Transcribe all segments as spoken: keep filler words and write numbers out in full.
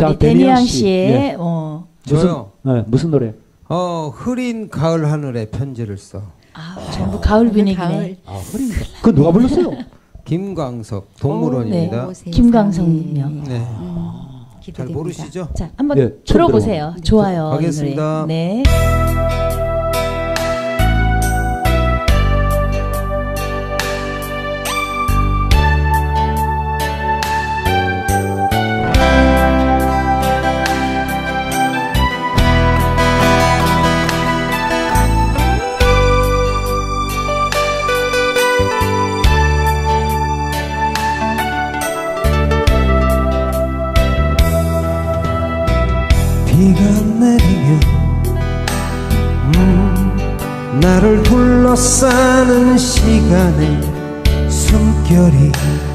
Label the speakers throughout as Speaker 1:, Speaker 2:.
Speaker 1: 자,
Speaker 2: 우리
Speaker 1: 데니양
Speaker 2: 데니양
Speaker 1: 씨.
Speaker 2: 씨의
Speaker 1: 예.
Speaker 2: 어.
Speaker 1: 무슨,
Speaker 3: 저요.
Speaker 1: 네, 무슨 노래?
Speaker 3: 어 흐린 가을 하늘에 편지를 써.
Speaker 2: 아, 전부 가을 분위기네.
Speaker 4: 가을.
Speaker 1: 아, 흐린가? 그건 누가 불렀어요?
Speaker 3: 김광석 동물원입니다.
Speaker 2: 네. 김광석님요.
Speaker 3: 네.
Speaker 4: 음,
Speaker 3: 잘
Speaker 4: 기대됩니다.
Speaker 3: 모르시죠?
Speaker 2: 자, 한번
Speaker 1: 예, 처음
Speaker 2: 들어보세요. 좋아요. 이
Speaker 3: 가겠습니다.
Speaker 2: 노래. 네.
Speaker 3: 비가 내리면 음, 나를 둘러싸는 시간에 숨결이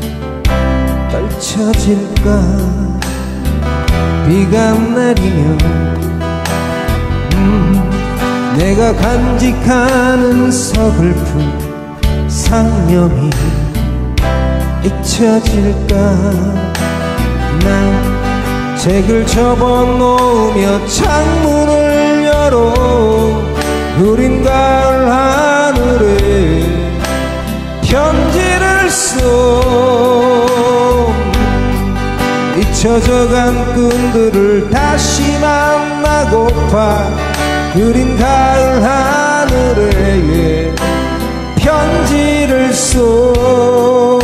Speaker 3: 떨쳐질까. 비가 내리면 음, 내가 간직하는 서글픈 상념이 잊혀질까. 난 책을 접어놓으며 창문을 열어 흐린 가을 하늘에 편지를 써. 잊혀져간 끈들을 다시 만나고파 흐린 가을 하늘에 편지를 써.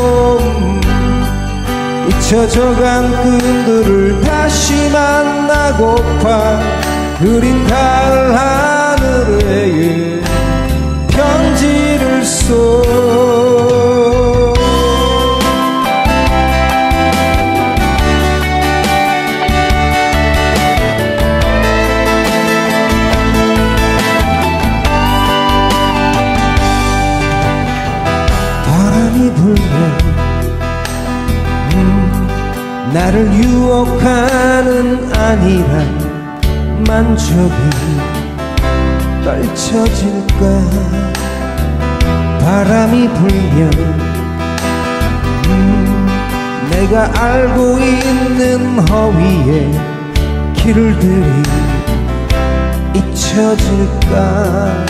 Speaker 3: 잊혀져간 끈들을 다시 만나고파 흐린 가을 하늘에 편지를 써. 바람이 불면 나를 유혹하는 안일한 만족이 떨쳐질까. 바람이 불면 음, 내가 알고 있는 허위의 길들이 잊혀질까.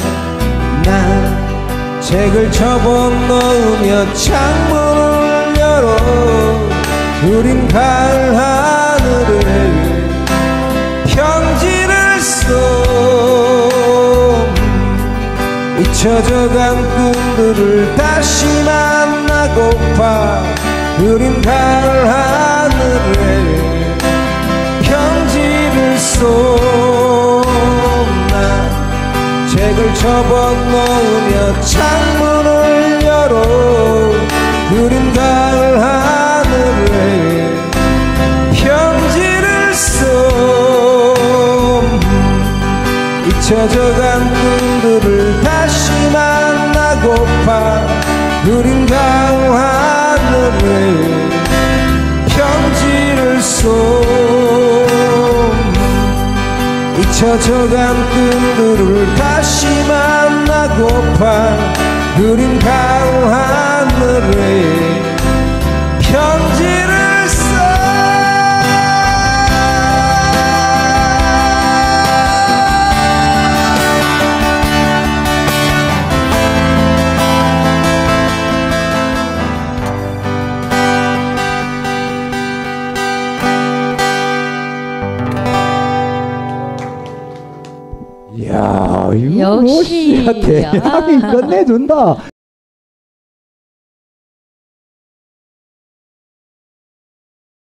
Speaker 3: 난 책을 접어넣으며 창문을 열어 흐린 가을 하늘에 편지를 써. 잊혀져간 끈들을 다시 만나고파 흐린 가을 하늘에 편지를 써. 난 책을 접어넣으며 창문을 열어 흐린 가을 하늘에 편지를 써. 잊혀져간 끈들을 다시 만나고파 흐린 가을 하늘에 편지를 써. 잊혀져간 끈들을 다시 만나고파 흐린 가을 하늘에 편지를 써.
Speaker 1: 이야, 이거
Speaker 2: 역시.
Speaker 1: 대양이 끝내준다.